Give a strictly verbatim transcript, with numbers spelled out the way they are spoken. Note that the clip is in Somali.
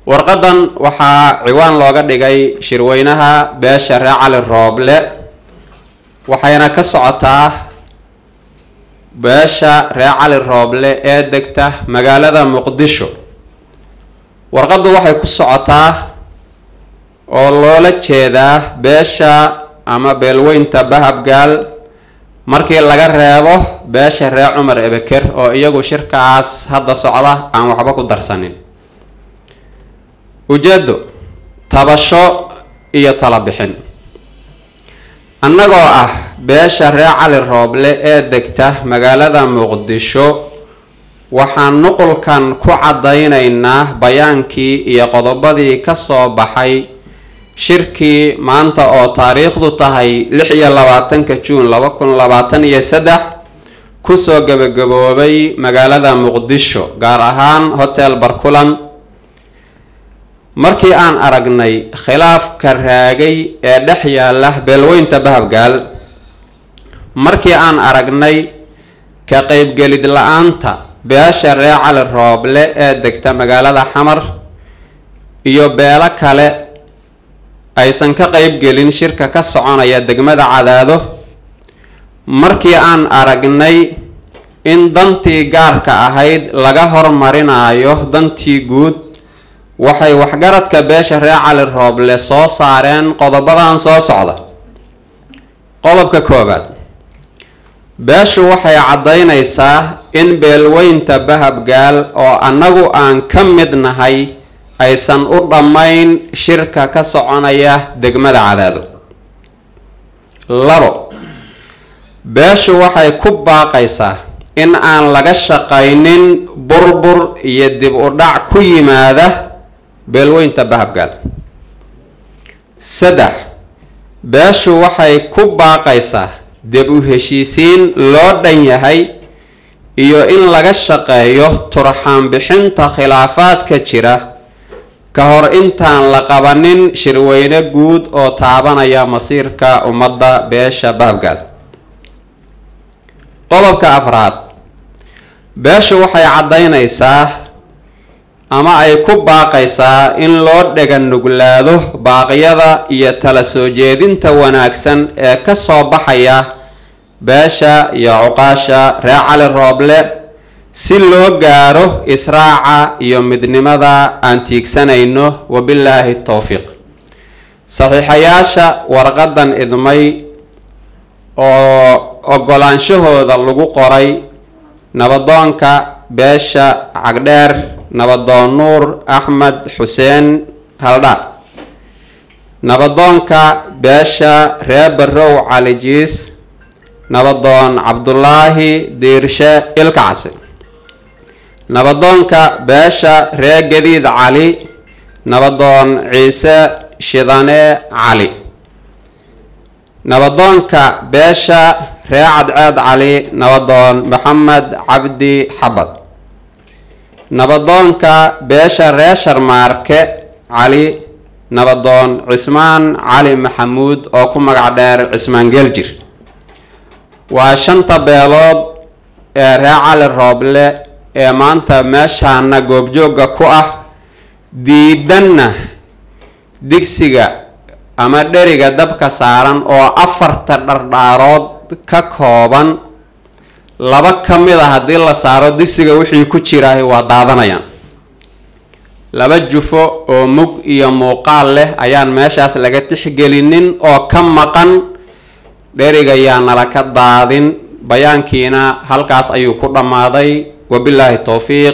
warqadan waxaa ciwaan looga dhigay shirweynaha beesha reer cali rooble waxayna ka socotaa beesha reer cali rooble ee degta magaalada muqdisho. warqadu waxay ku socotaa oo loola jeedaa beesha ama beelweynta bahabgaal markii laga reebo beesha reer cumar ebeker oo iyagu shirkaas hadda socda aan waxba ku darsanin. ujeedo tabasho iyo tala bixin. annagoo ah beesha reer cali rooble ee degta magaalada muqdisho waxaan nuqulkan ku cadaynaynaa bayaankii iyo qodobadii ka soo baxay shirkii maanta oo taariikhdu tahay lix iyo labaatanka juun laba kun labaatan iyo saddex kusoo gabagaboobay magaalada muqdisho gaar ahaan hotel barkulan. markii aan aragnay khilaafka raagay ee dhex yaala beelweynta bahabgaal, markii aan aragnay ka qaybgelid la-aanta beesha reer cali rooble ee degta magaalada xamar iyo beelo kale aysan ka qaybgelin shirka ka soconaya degmada cadaado, markii aan aragnay in dantii gaarka ahayd laga hormarinayo dantii guud, waxay waxgaradka beesha reer cali rooble soo saareen qodobadan soo socda. qodobka koobaad, beeshu waxay caddaynaysaa in beelweynta bahabgaal oo annagu aan ka mid nahay aysan u dhammayn shirka ka soconaya degmada cadaado. labo, beeshu waxay ku baaqaysaa in aan laga shaqaynin burbur iyo dib u dhac ku yimaada beelweynta bahabgaal. saddex, beeshu waxay ku baaqaysaa dib u heshiisiin loo dhan yahay iyo in laga shaqeeyo turxaan bixinta khilaafaadka jira ka hor intaan la qabanin shirweyne guud oo taabanaya masiirka ummadda beesha bahabgaal. qodobka afraad, beeshu waxay caddaynaysaa ama ay ku baaqaysaa in loo dhega nuglaado baaqyada iyo tala soo jeedinta wanaagsan ee ka soo baxaya beesha iyo cuqaasha reer cali rooble si loo gaaro israaca iyo midnimada aan tiigsanayno. wabilaahi towfiiq. saxiixayaasha warqadan idmay oo ogolaanshahooda lagu qoray nabadoonka beesha cagdheer nabadoon nuur axmed xuseen haldha, nabadoonka beesha reer barrow cali jiis nabadoon cabdulaahi diirshe ilkacsi, nabadoonka beesha reer gadiid cali nabadoon ciise shidane cali, nabadoonka beesha reer cadceed cali nabadoon maxamed cabdi xabad, nabadoonka beesha reer sharmaarke cali nabadoon cismaan cali maxamuud oo ku magac dheer cismaan geeljir. waa shanta beelood ee reer cali rooble ee maanta meeshaana goobjooga ku ah, diidanna digsiga ama dheriga dabka saaran oo afarta dhardhaarood ka kooban. laba ka mid a haddii la saaro digsiga wixii ku jiraah waa daadanayaan. laba jufo oo mug iyo muuqaal leh ayaan meeshaas laga tixgelinin oo ka maqan. dheriga yaa nala ka daadin. bayaankiina halkaas ayuu ku dhammaaday. wabilaahi towfiiq.